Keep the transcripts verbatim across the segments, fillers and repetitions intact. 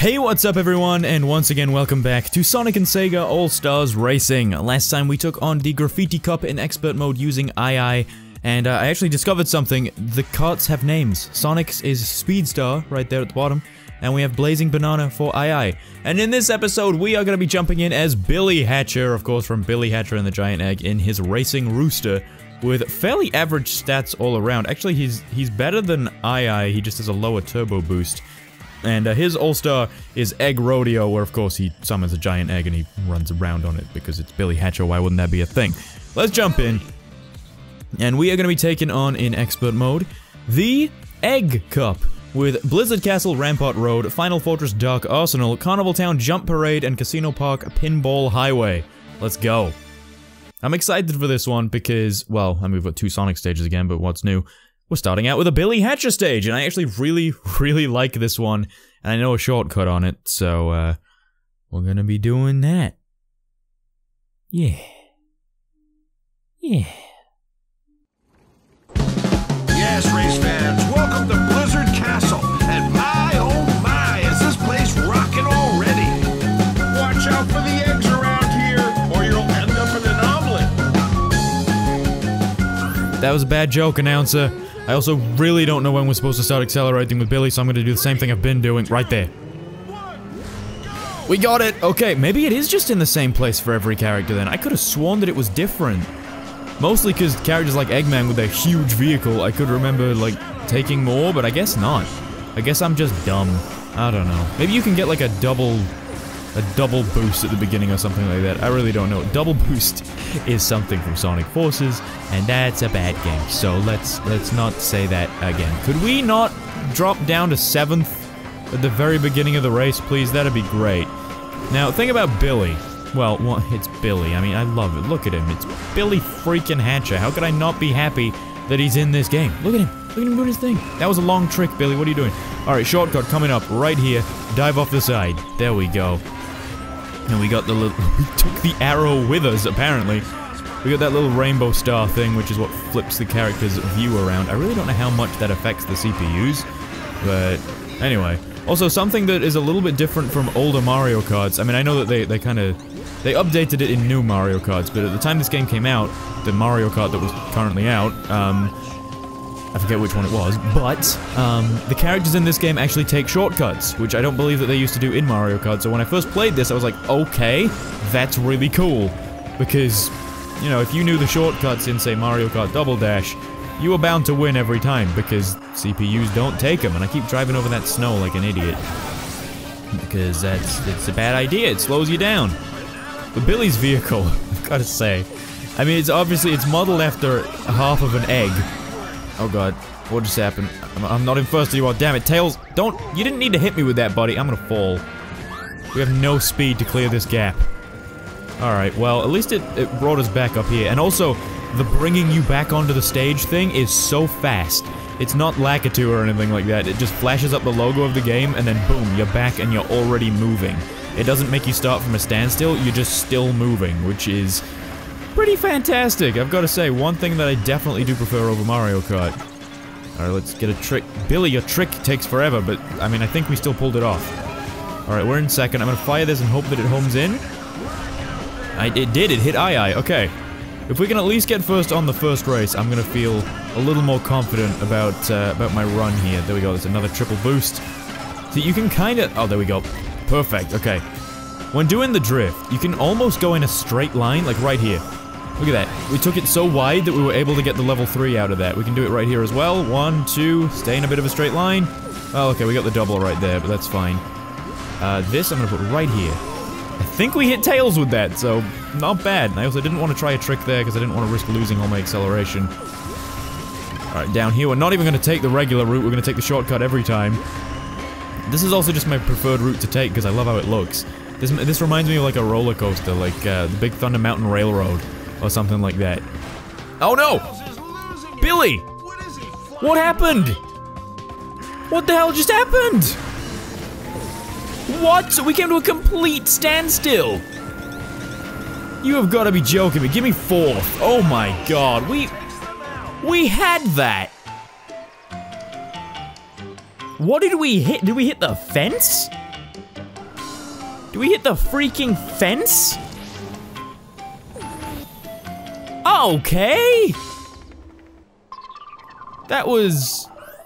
Hey, what's up everyone, and once again welcome back to Sonic and Sega All-Stars Racing. Last time we took on the Graffiti Cup in expert mode using I I, and uh, I actually discovered something. The carts have names. Sonic's is Speedstar, right there at the bottom, and we have Blazing Banana for I I. And in this episode, we are going to be jumping in as Billy Hatcher, of course from Billy Hatcher and the Giant Egg, in his Racing Rooster, with fairly average stats all around. Actually, he's, he's better than I I, he just has a lower turbo boost. And uh, his all-star is Egg Rodeo, where of course he summons a giant egg and he runs around on it because it's Billy Hatcher. Why wouldn't that be a thing? Let's jump in. And we are going to be taking on, in expert mode, the Egg Cup, with Blizzard Castle, Rampart Road, Final Fortress Dark Arsenal, Carnival Town Jump Parade, and Casino Park Pinball Highway. Let's go. I'm excited for this one because, well, I mean, we've got two Sonic stages again, but what's new? We're starting out with a Billy Hatcher stage, and I actually really, really like this one, and I know a shortcut on it, so, uh, we're gonna be doing that. Yeah. Yeah. Yes, race fans, welcome to Blizzard Castle, and my, oh my, is this place rocking already! Watch out for the eggs around here, or you'll end up in an omelet! That was a bad joke, announcer. I also really don't know when we're supposed to start accelerating with Billy, so I'm gonna do the same thing I've been doing right there. We got it! Okay, maybe it is just in the same place for every character then. I could have sworn that it was different. Mostly because characters like Eggman with their huge vehicle, I could remember, like, taking more, but I guess not. I guess I'm just dumb. I don't know. Maybe you can get, like, a double... a double boost at the beginning or something like that. I really don't know. Double boost is something from Sonic Forces, and that's a bad game. So let's let's not say that again. Could we not drop down to seventh at the very beginning of the race, please? That'd be great. Now, think about Billy. Well, well, it's Billy. I mean, I love it. Look at him. It's Billy freaking Hatcher. How could I not be happy that he's in this game? Look at him. Look at him doing his thing. That was a long trick, Billy. What are you doing? Alright, shortcut coming up right here. Dive off the side. There we go. And we got the little- we took the arrow with us, apparently. We got that little rainbow star thing, which is what flips the character's view around. I really don't know how much that affects the C P Us, but anyway. Also, something that is a little bit different from older Mario Karts. I mean, I know that they, they kind of- they updated it in new Mario Karts, but at the time this game came out, the Mario Kart that was currently out, um... I forget which one it was, but, um, the characters in this game actually take shortcuts, which I don't believe that they used to do in Mario Kart, so when I first played this, I was like, okay, that's really cool, because, you know, if you knew the shortcuts in, say, Mario Kart Double Dash, you were bound to win every time, because C P Us don't take them, and I keep driving over that snow like an idiot, because that's, it's a bad idea, it slows you down. But Billy's vehicle, I've gotta say, I mean, it's obviously, it's modeled after half of an egg. Oh god, what just happened? I'm, I'm not in first anymore, damn it. Tails, don't- you didn't need to hit me with that, buddy. I'm gonna fall. We have no speed to clear this gap. Alright, well, at least it, it brought us back up here. And also, the bringing you back onto the stage thing is so fast. It's not Lakitu or anything like that. It just flashes up the logo of the game, and then boom, you're back and you're already moving. It doesn't make you start from a standstill, you're just still moving, which is pretty fantastic, I've got to say. One thing that I definitely do prefer over Mario Kart. Alright, let's get a trick. Billy, your trick takes forever, but, I mean, I think we still pulled it off. Alright, we're in second. I'm gonna fire this and hope that it homes in. I, it did, it hit I I, okay. If we can at least get first on the first race, I'm gonna feel a little more confident about, uh, about my run here. There we go, there's another triple boost. So you can kinda- oh, there we go. Perfect, okay. When doing the drift, you can almost go in a straight line, like right here. Look at that. We took it so wide that we were able to get the level three out of that. We can do it right here as well. One, two, stay in a bit of a straight line. Oh, okay, we got the double right there, but that's fine. Uh, this I'm gonna put right here. I think we hit Tails with that, so not bad. I also didn't want to try a trick there because I didn't want to risk losing all my acceleration. Alright, down here, we're not even gonna take the regular route, we're gonna take the shortcut every time. This is also just my preferred route to take because I love how it looks. This, this reminds me of like a roller coaster, like uh, the Big Thunder Mountain Railroad. Or something like that. Oh no! Billy! What happened? What the hell just happened? What? We came to a complete standstill! You have got to be joking me. Give me fourth. Oh my god. We... We had that! What did we hit? Did we hit the fence? Do we hit the freaking fence? Okay. That was...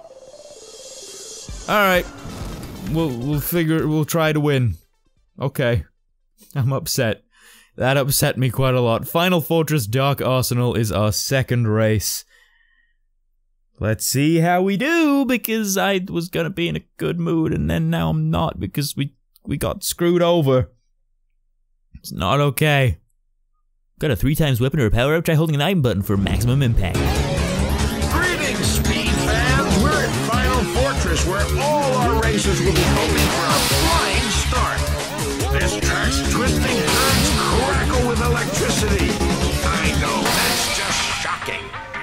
Alright. We'll, we'll figure, we'll try to win. Okay. I'm upset. That upset me quite a lot. Final Fortress Dark Arsenal is our second race. Let's see how we do, because I was gonna be in a good mood, and then now I'm not, because we, we got screwed over. It's not okay. Got a three times weapon or a power up, try holding an item button for maximum impact. Greetings, Speed fans! We're at Final Fortress, where all our races will be hoping for a flying start. This track's twisting turns crackle with electricity. I know, that's just shocking.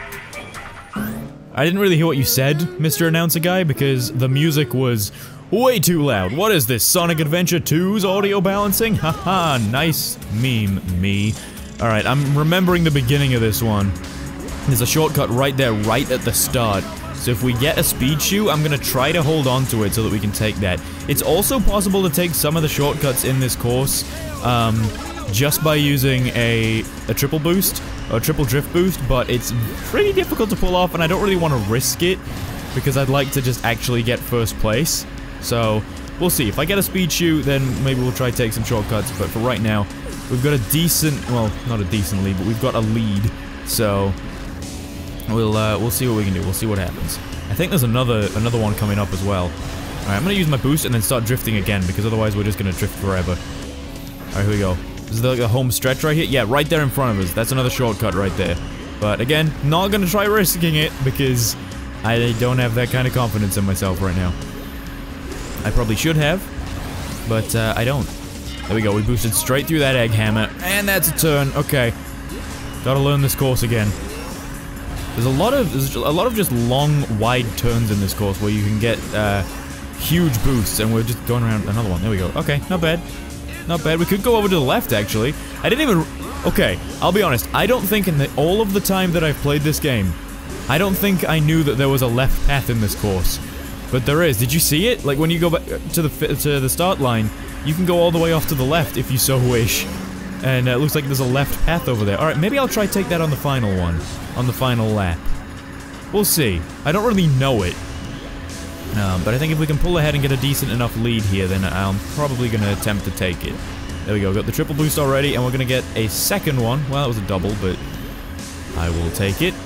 I didn't really hear what you said, Mister Announcer Guy, because the music was way too loud. What is this, Sonic Adventure two's audio balancing? Haha, nice meme, me. Alright, I'm remembering the beginning of this one. There's a shortcut right there, right at the start. So if we get a speed shoe, I'm gonna try to hold on to it so that we can take that. It's also possible to take some of the shortcuts in this course, um, just by using a, a triple boost, or a triple drift boost, but it's pretty difficult to pull off, and I don't really want to risk it, because I'd like to just actually get first place. So, we'll see. If I get a speed shoe, then maybe we'll try to take some shortcuts, but for right now, we've got a decent, well, not a decent lead, but we've got a lead, so we'll, uh, we'll see what we can do. We'll see what happens. I think there's another, another one coming up as well. Alright, I'm gonna use my boost and then start drifting again, because otherwise we're just gonna drift forever. Alright, here we go. Is there like a home stretch right here? Yeah, right there in front of us. That's another shortcut right there. But again, not gonna try risking it, because I don't have that kind of confidence in myself right now. I probably should have, but uh, I don't. There we go, we boosted straight through that egg hammer, and that's a turn. Okay. Gotta learn this course again. There's a lot of, there's a lot of just long, wide turns in this course where you can get uh, huge boosts, and we're just going around another one. There we go. Okay, not bad. Not bad. We could go over to the left, actually. I didn't even... Okay, I'll be honest. I don't think in the, all of the time that I've played this game, I don't think I knew that there was a left path in this course. But there is. Did you see it? Like, when you go back to the, to the start line, you can go all the way off to the left if you so wish. And uh, it looks like there's a left path over there. Alright, maybe I'll try to take that on the final one. On the final lap. We'll see. I don't really know it. Um, but I think if we can pull ahead and get a decent enough lead here, then I'm probably going to attempt to take it. There we go, got the triple boost already, and we're going to get a second one. Well, that was a double, but I will take it.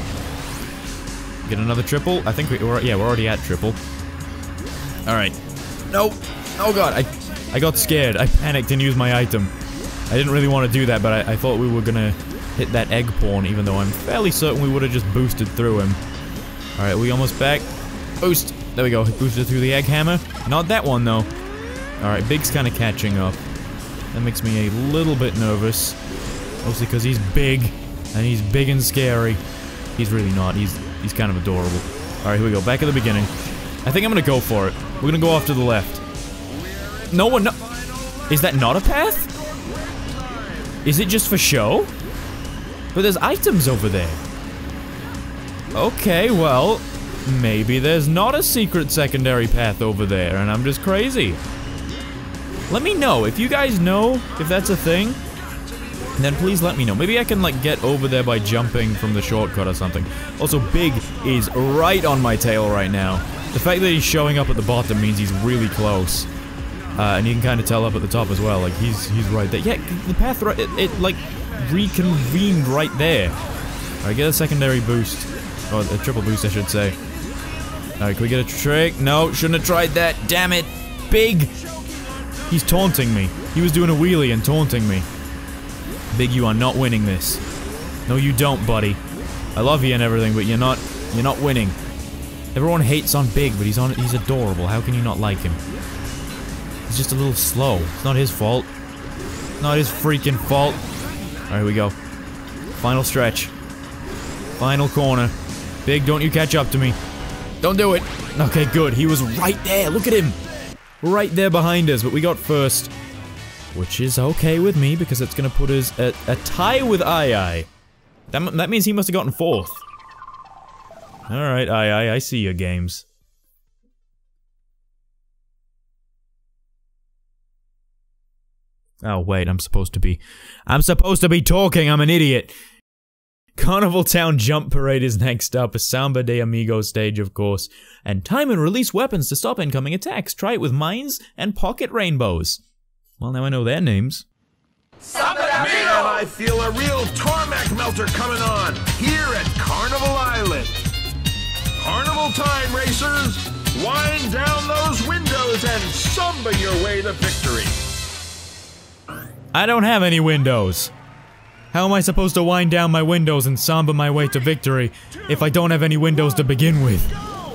Get another triple. I think we, we're, yeah, we're already at triple. Alright. No. Oh god, I, I got scared. I panicked and used my item. I didn't really want to do that, but I, I thought we were going to hit that egg pawn, even though I'm fairly certain we would have just boosted through him. Alright, we almost back. Boost. There we go, boosted through the egg hammer. Not that one, though. Alright, Big's kind of catching up. That makes me a little bit nervous. Mostly because he's big, and he's big and scary. He's really not, he's he's kind of adorable. Alright, here we go, back at the beginning. I think I'm gonna go for it. We're gonna go off to the left. No one, no- Is that not a path? Is it just for show? But there's items over there. Okay, well... Maybe there's not a secret secondary path over there, and I'm just crazy. Let me know. If you guys know if that's a thing, then please let me know. Maybe I can, like, get over there by jumping from the shortcut or something. Also, Big is right on my tail right now. The fact that he's showing up at the bottom means he's really close. Uh, and you can kind of tell up at the top as well. Like, he's he's right there. Yeah, the path right... It, it like, reconvened right there. Alright, get a secondary boost. Or a triple boost, I should say. Alright, can we get a trick? No, shouldn't have tried that. Damn it. Big! He's taunting me. He was doing a wheelie and taunting me. Big, you are not winning this. No, you don't, buddy. I love you and everything, but you're not... You're not winning. Everyone hates on Big, but he's on... He's adorable. How can you not like him? He's just a little slow. It's not his fault. Not his freaking fault. Alright, here we go. Final stretch. Final corner. Big, don't you catch up to me. Don't do it. Okay, good. He was right there. Look at him. Right there behind us, but we got first. Which is okay with me, because it's gonna put us at a tie with Ai. That, that means he must have gotten fourth. Alright, Ai, I see your games. Oh, wait, I'm supposed to be... I'm supposed to be talking, I'm an idiot! Carnival Town Jump Parade is next up, a Samba de Amigo stage, of course. And time and release weapons to stop incoming attacks. Try it with mines and pocket rainbows. Well, now I know their names. Samba de Amigo! Man, I feel a real tarmac melter coming on here at Carnival Island. Carnival time, racers! Wind down those windows and Samba your way to victory. I don't have any windows. How am I supposed to wind down my windows and Samba my way to victory if I don't have any windows to begin with?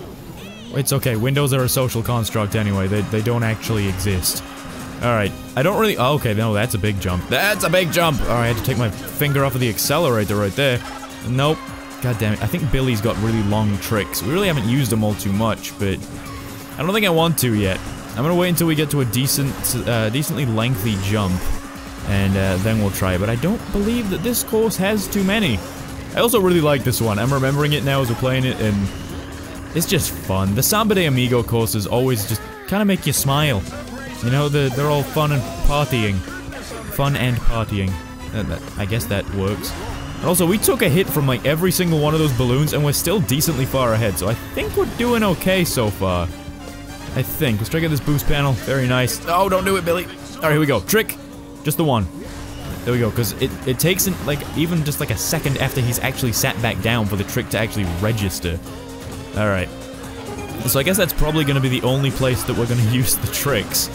It's okay, windows are a social construct anyway, they, they don't actually exist. Alright, I don't really- oh, okay, no, that's a big jump. That's a big jump! Alright, I had to take my finger off of the accelerator right there. Nope. God damn it, I think Billy's got really long tricks. We really haven't used them all too much, but I don't think I want to yet. I'm gonna wait until we get to a decent, uh, decently lengthy jump. And uh, then we'll try it, but I don't believe that this course has too many. I also really like this one. I'm remembering it now as we're playing it, and it's just fun. The Samba de Amigo courses always just kind of make you smile. You know, they're, they're all fun and partying. Fun and partying. Uh, that, I guess that works. And also, we took a hit from like every single one of those balloons, and we're still decently far ahead, so I think we're doing okay so far. I think. Let's check out this boost panel. Very nice. Oh, don't do it, Billy. Alright, here we go. Trick. Just the one. There we go, because it, it takes, in, like, even just like a second after he's actually sat back down for the trick to actually register. Alright. So I guess that's probably going to be the only place that we're going to use the tricks.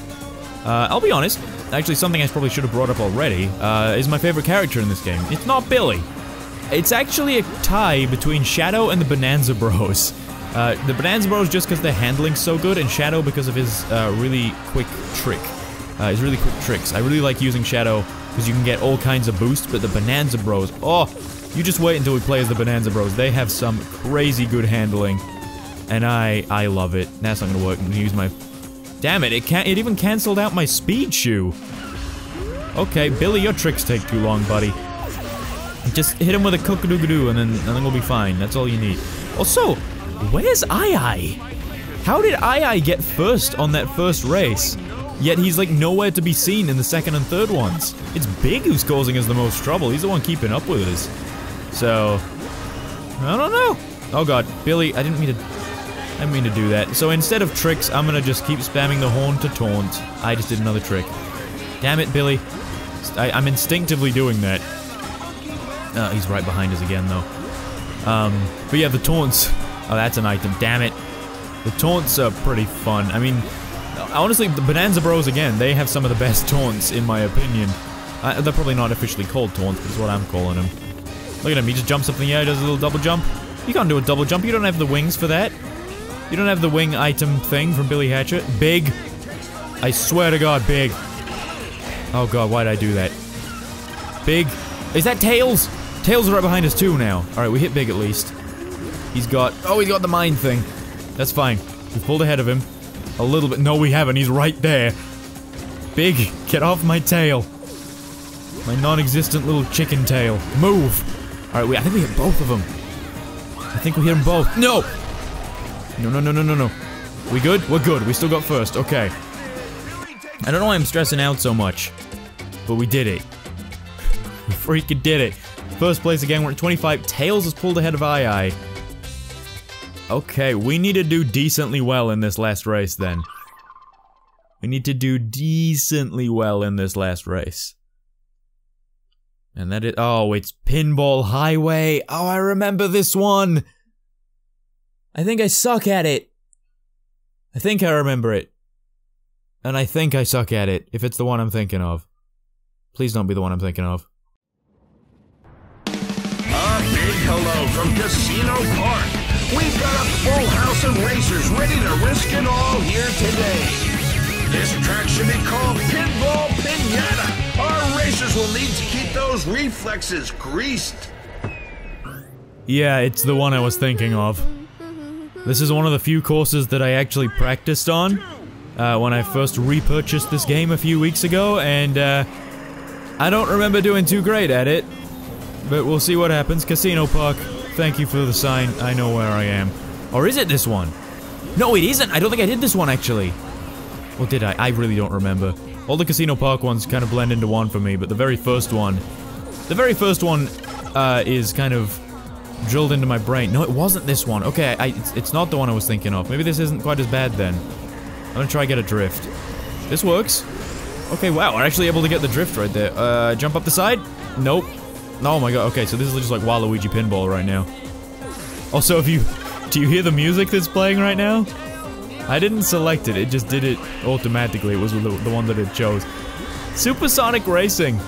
Uh, I'll be honest, actually something I probably should have brought up already, uh, is my favorite character in this game. It's not Billy. It's actually a tie between Shadow and the Bonanza Bros. Uh, the Bonanza Bros just because their handling's so good, and Shadow because of his, uh, really quick trick. Uh, his really quick tricks. I really like using Shadow because you can get all kinds of boosts, but the Bonanza Bros, oh, you just wait until we play as the Bonanza Bros. They have some crazy good handling, and I I love it. That's not gonna work. I'm gonna use my... Damn it, it can't. It even cancelled out my speed shoe. Okay, Billy, your tricks take too long, buddy. Just hit him with a cook-a-doo-ga-doo, and then, and then we'll be fine. That's all you need. Also, where's Ai-Ai? How did Ai-Ai get first on that first race? Yet he's like nowhere to be seen in the second and third ones. It's Big who's causing us the most trouble. He's the one keeping up with us. So, I don't know. Oh god, Billy, I didn't mean to... I didn't mean to do that. So instead of tricks, I'm gonna just keep spamming the horn to taunt. I just did another trick. Damn it, Billy. I, I'm instinctively doing that. Uh, he's right behind us again, though. Um, but yeah, the taunts... Oh, that's an item. Damn it. The taunts are pretty fun. I mean... Honestly, the Bonanza Bros, again, they have some of the best taunts, in my opinion. Uh, they're probably not officially called taunts, but it's what I'm calling them. Look at him, he just jumps up in the air, does a little double jump. You can't do a double jump, you don't have the wings for that. You don't have the wing item thing from Billy Hatchet. Big. I swear to god, Big. Oh god, why'd I do that? Big. Is that Tails? Tails is right behind us too now. Alright, we hit Big at least. He's got... Oh, he's got the mine thing. That's fine. We pulled ahead of him. A little bit. No, we haven't. He's right there. Big, get off my tail. My non-existent little chicken tail. Move. Alright, I think we hit both of them. I think we hit them both. No! No, no, no, no, no, no. We good? We're good. We still got first. Okay. I don't know why I'm stressing out so much. But we did it. We freaking did it. First place again. We're at twenty-five. Tails has pulled ahead of Ai-Ai. Okay, we need to do decently well in this last race, then. We need to do decently well in this last race. And that is- oh, it's Pinball Highway! Oh, I remember this one! I think I suck at it. I think I remember it. And I think I suck at it, if it's the one I'm thinking of. Please don't be the one I'm thinking of. A big hello from Casino Park. We've got a full house of racers ready to risk it all here today. This track should be called Pinball Pinata. Our racers will need to keep those reflexes greased. Yeah, it's the one I was thinking of. This is one of the few courses that I actually practiced on uh, when I first repurchased this game a few weeks ago, and uh, I don't remember doing too great at it. But we'll see what happens. Casino Park, thank you for the sign. I know where I am. Or is it this one? No, it isn't. I don't think I did this one, actually. Or did I? I really don't remember. All the Casino Park ones kind of blend into one for me, but the very first one... The very first one, uh, is kind of drilled into my brain. No, it wasn't this one. Okay, I, it's, it's not the one I was thinking of. Maybe this isn't quite as bad then. I'm gonna try get a drift. This works. Okay, wow, we're actually able to get the drift right there. Uh, jump up the side? Nope. Oh my god, okay, so this is just like Waluigi Pinball right now. Also, if you... Do you hear the music that's playing right now? I didn't select it, it just did it automatically. It was the, the one that it chose. Supersonic Racing!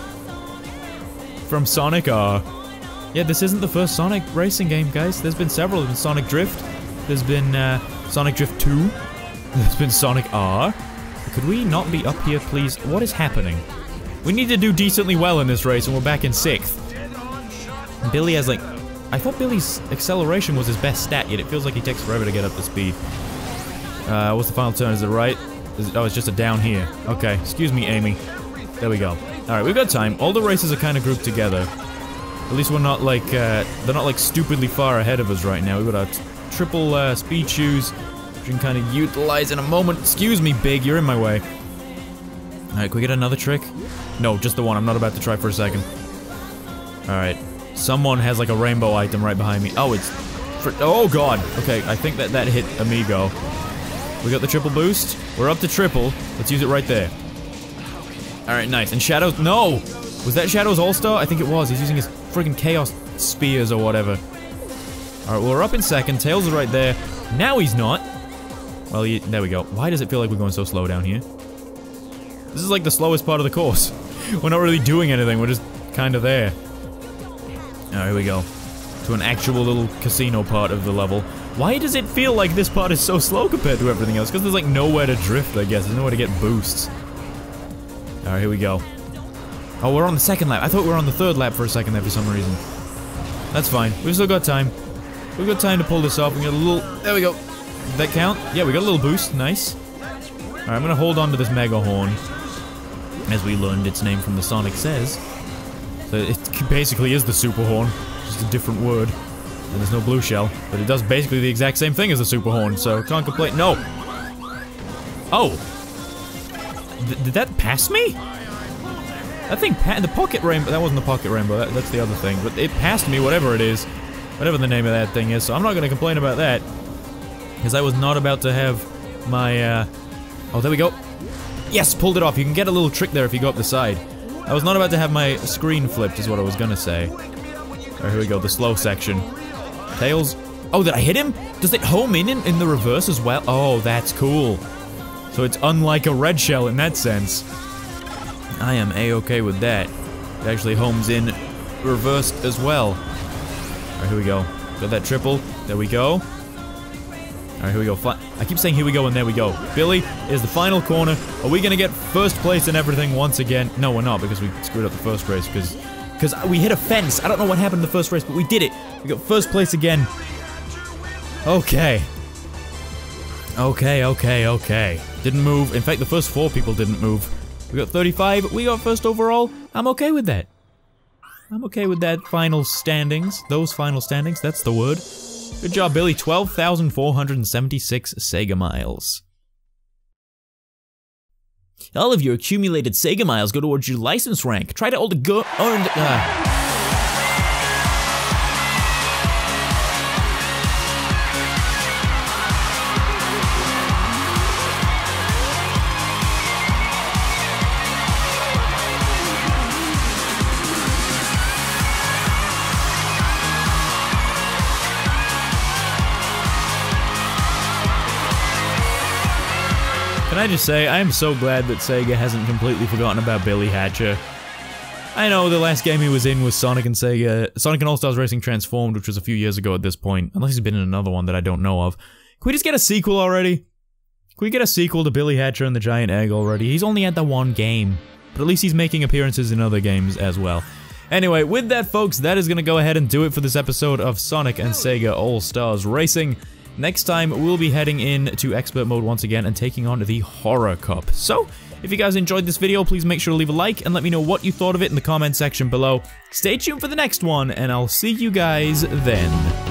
From Sonic R. Yeah, this isn't the first Sonic racing game, guys. There's been several. There's been Sonic Drift. There's been, uh, Sonic Drift two. There's been Sonic R. Could we not be up here, please? What is happening? We need to do decently well in this race, and we're back in sixth. Billy has, like... I thought Billy's acceleration was his best stat, yet it feels like he takes forever to get up to speed. Uh, what's the final turn? Is it right? Is it, oh, it's just a down here. Okay, excuse me, Amy. There we go. Alright, we've got time. All the races are kind of grouped together. At least we're not like, uh, they're not like stupidly far ahead of us right now. We've got our triple, uh, speed shoes, which we can kind of utilize in a moment. Excuse me, Big, you're in my way. Alright, can we get another trick? No, just the one. I'm not about to try for a second. Alright. Someone has like a rainbow item right behind me. Oh, it's... For, oh god! Okay, I think that that hit Amigo. We got the triple boost. We're up to triple. Let's use it right there. Alright, nice. And Shadows... No! Was that Shadows All-Star? I think it was. He's using his friggin' Chaos Spears or whatever. Alright, well, we're up in second. Tails is right there. Now he's not. Well, he, there we go. Why does it feel like we're going so slow down here? This is like the slowest part of the course. We're not really doing anything. We're just kind of there. Alright, here we go. To an actual little casino part of the level. Why does it feel like this part is so slow compared to everything else? Because there's like nowhere to drift, I guess. There's nowhere to get boosts. Alright, here we go. Oh, we're on the second lap. I thought we were on the third lap for a second there for some reason. That's fine. We've still got time. We've got time to pull this off. We got a little... There we go. Did that count? Yeah, we got a little boost. Nice. Alright, I'm gonna hold on to this Mega Horn. As we learned its name from the Sonic Says. So it basically is the Super Horn. Just a different word. And there's no blue shell. But it does basically the exact same thing as the Super Horn, so can't complain. No! Oh! Th did that pass me? That thing pa- the Pocket Rainbow- that wasn't the Pocket Rainbow, that, that's the other thing. But it passed me, whatever it is. Whatever the name of that thing is, so I'm not gonna complain about that. Because I was not about to have my, uh... Oh, there we go. Yes, pulled it off. You can get a little trick there if you go up the side. I was not about to have my screen flipped, is what I was gonna say. Alright, here we go, the slow section. Tails. Oh, did I hit him? Does it home in, in in the reverse as well? Oh, that's cool. So it's unlike a red shell in that sense. I am a-okay with that. It actually homes in reversed as well. Alright, here we go. Got that triple. There we go. Alright, here we go. Fly I keep saying here we go and there we go. Billy is the final corner. Are we gonna get first place and everything once again? No, we're not, because we screwed up the first race, because... Because we hit a fence. I don't know what happened in the first race, but we did it. We got first place again. Okay. Okay, okay, okay. Didn't move. In fact, the first four people didn't move. We got thirty-five. We got first overall. I'm okay with that. I'm okay with that final standings. Those final standings. That's the word. Good job, Billy. twelve thousand four hundred seventy-six Sega Miles. All of your accumulated Sega Miles go towards your license rank. Try to all the go- earned- uh. Can I just say, I am so glad that Sega hasn't completely forgotten about Billy Hatcher. I know the last game he was in was Sonic and Sega, Sonic and All-Stars Racing Transformed, which was a few years ago at this point. Unless he's been in another one that I don't know of. Can we just get a sequel already? Can we get a sequel to Billy Hatcher and the Giant Egg already? He's only had the one game. But at least he's making appearances in other games as well. Anyway, with that folks, that is gonna go ahead and do it for this episode of Sonic and Sega All-Stars Racing. Next time, we'll be heading in to Expert Mode once again and taking on the Horror Cup. So, if you guys enjoyed this video, please make sure to leave a like and let me know what you thought of it in the comment section below. Stay tuned for the next one, and I'll see you guys then.